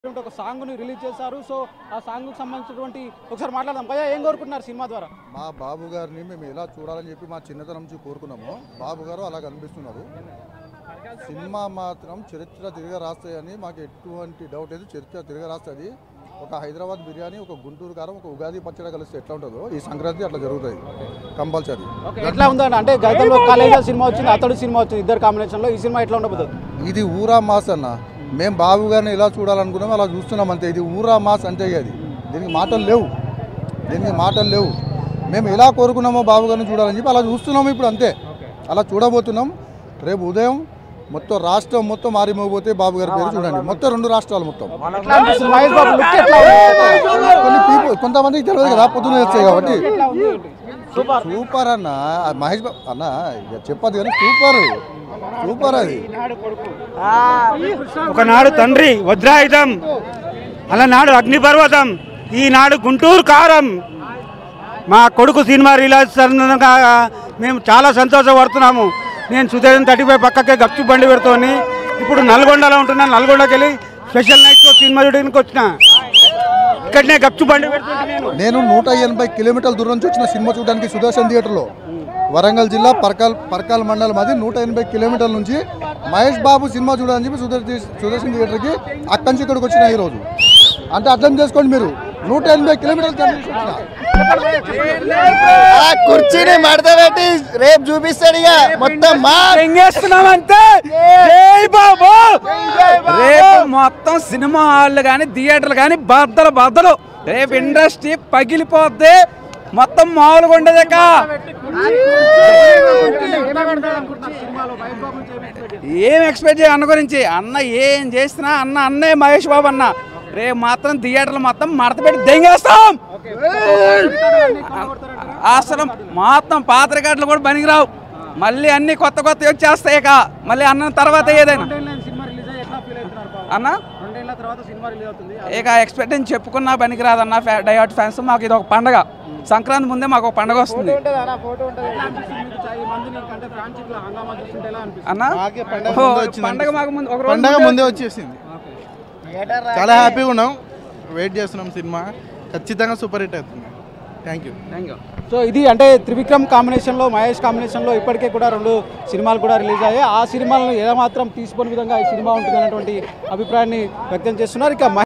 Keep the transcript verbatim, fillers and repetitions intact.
ఒక సాంగ్ ని రిలీజ్ చేశారు. సో ఆ సాంగ్ కు సంబంధించినటువంటి ఒకసారి మాట్లాడదాం. భయ్యా ఏం కోరుకుంటున్నారు సినిమా ద్వారా? మా బాబు గారిని మేము ఎలా చూడాలని చెప్పి మా చిన్నతనం నుంచి కోరుకున్నాము. బాబు గారు అలా కనిపిస్తున్నారు. సినిమా మాత్రం చరిత్ర తిరిగి రాస్తాయని మాకు ఎటువంటి డౌట్ లేదు. చరిత్ర తిరిగి రాస్తుంది. ఒక హైదరాబాద్ బిర్యానీ, ఒక గుంటూరు కారం, ఒక ఉగాది పచ్చడి కలిస్తే ఎట్లా ఉంటుందో ఈ సంక్రాంతి అట్లా జరుగుతుంది కంపల్సరీ. ఎట్లా ఉందండి? అంటే గతంలో కాలేజీ సినిమా వచ్చింది, అతడు సినిమా వచ్చింది, ఇద్దరు కాంబినేషన్లో ఈ సినిమా ఎట్లా ఉండబోతుంది? ఇది ఊరా మాస్ అన్న. మేము బాబు గారిని ఎలా చూడాలనుకున్నాం అలా చూస్తున్నాం అంతే. ఇది ఊరా మాస్ అంటే అది. దీనికి మాటలు లేవు, దీనికి మాటలు లేవు. మేము ఎలా కోరుకున్నామో బాబు గారిని చూడాలని చెప్పి అలా చూస్తున్నాము ఇప్పుడు అంతే. అలా చూడబోతున్నాం. రేపు ఉదయం మొత్తం రాష్ట్రం మొత్తం మారిమోగిపోతే బాబు గారి పేరు చూడండి. మొత్తం రెండు రాష్ట్రాలు మొత్తం కొన్ని పీపుల్ కొంతమందికి తెలియదు కదా, పొద్దున్న వచ్చాయి కాబట్టి. సూపర్ అన్న మహేష్ బాబు అన్న, ఇక చెప్పదు కానీ సూపర్ సూపర్. అది ఒకనాడు తండ్రి వజ్రాయుధం, అలనాడు అగ్నిపర్వతం, ఈనాడు గుంటూరు కారం. మా కొడుకు సినిమా రిలీజ్ సందర్భంగా మేము చాలా సంతోషపడుతున్నాము. నేను సుధీర్ థర్టీ ఫైవ్ పక్కకే గప్చు బండి పెడుతోని ఇప్పుడు నల్గొండలో ఉంటున్నాను. నల్గొండకి వెళ్ళి స్పెషల్ నైట్తో సినిమా చూడడానికి వచ్చిన. ఇక్కడనే గప్చు బండి పెడుతున్నాను. నేను నూట ఎనభై కిలోమీటర్ల దూరం నుంచి వచ్చిన సినిమా చూడడానికి సుదర్శన్ థియేటర్లో. వరంగల్ జిల్లా పర్కాల్ పర్కాల్ మండలం అది. నూట ఎనభై కిలోమీటర్ల నుంచి మహేష్ బాబు సినిమా చూడాలని చెప్పి సుదర్ సుదర్శన్ థియేటర్కి అక్కడి నుంచి ఇక్కడికి వచ్చిన ఈరోజు. అంటే అర్థం చేసుకోండి మీరు, నూట ఎనభై కిలోమీటర్లు కుర్చీని మడతపెట్టి రేపు చూపిస్తాడు. ఇక మొత్తం ఎంగేస్తున్నామంతే. బాబు రేపు మొత్తం సినిమా హాళ్ళు కానీ థియేటర్లు కానీ బద్దలు బద్దలు. రేపు ఇండస్ట్రీ పగిలిపోద్ది, మొత్తం మామూలుగా ఉండదక. ఏం ఎక్స్పెక్ట్ చేయ అన్న గురించి? అన్న ఏం చేసినా అన్న అన్నే మహేష్ బాబు అన్న. రేపు మాత్రం థియేటర్లు మొత్తం మడత పెట్టి దెంగేస్తాం. అసలు మొత్తం పాత రికార్డులు కూడా పనికిరావు. మళ్ళీ అన్ని కొత్త కొత్త వచ్చేస్తాయి. ఇక మళ్ళీ అన్న తర్వాత ఏదైనా అన్న ఇక ఎక్స్పెక్టేషన్ చెప్పుకున్నా పనికిరాదన్న. డైవర్ట్ ఫ్యాన్స్ మాకు ఇది ఒక పండగ. సంక్రాంతి ముందే మాకు ఒక పండగ వస్తుంది అన్న. పండగ మాకు ముందు ఒక పండగ ముందే వచ్చేసింది. చాలా హ్యాపీగా ఉన్నాం. వెయిట్ చేస్తున్నాం. సినిమా ఖచ్చితంగా సూపర్ హిట్ అవుతుంది. Thank you thank you. So ఇది అంటే త్రివిక్రమ్ కాంబినేషన్లో, మహేష్ కాంబినేషన్లో ఇప్పటికే కూడా రెండు సినిమాలు కూడా రిలీజ్ అయ్యాయి. ఆ సినిమాలను ఏమాత్రం తీసుకునే విధంగా ఈ సినిమా ఉంటుంది అన్నటువంటి అభిప్రాయాన్ని వ్యక్తం చేస్తున్నారు. ఇక